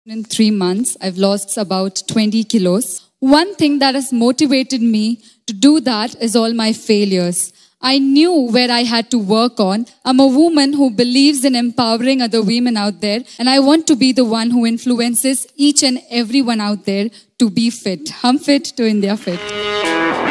In 3 months, I've lost about 20 kilos. One thing that has motivated me to do that is all my failures. I knew where I had to work on. I'm a woman who believes in empowering other women out there, and I want to be the one who influences each and everyone out there to be fit. Hum fit to India fit.